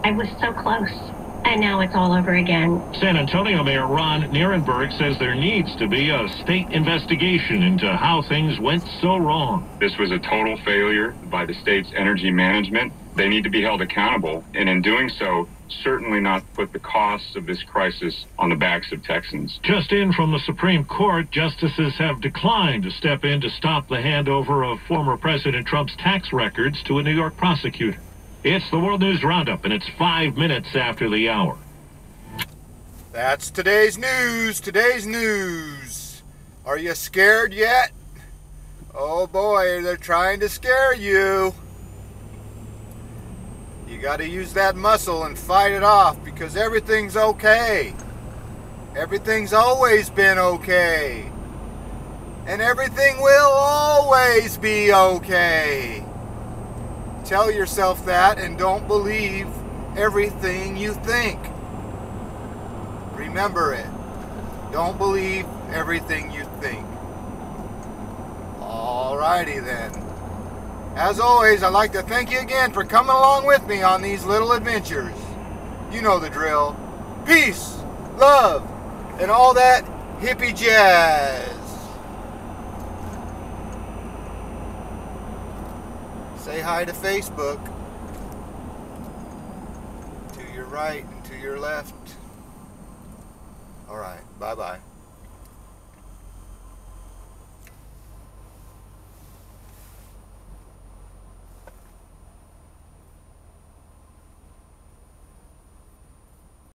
I was so close. And now it's all over again. San Antonio Mayor Ron Nirenberg says there needs to be a state investigation into how things went so wrong. This was a total failure by the state's energy management. They need to be held accountable, and in doing so, certainly not put the costs of this crisis on the backs of Texans. Just in from the Supreme Court, justices have declined to step in to stop the handover of former President Trump's tax records to a New York prosecutor. It's the World News Roundup, and it's 5 minutes after the hour. That's today's news. Are you scared yet? Oh boy, they're trying to scare you. You got to use that muscle and fight it off, because everything's okay. Everything's always been okay. And everything will always be okay. Tell yourself that and don't believe everything you think. Remember it. Don't believe everything you think. Alrighty then. As always, I'd like to thank you again for coming along with me on these little adventures. You know the drill. Peace, love, and all that hippie jazz. Say hi to Facebook. To your right and to your left. Alright, bye-bye.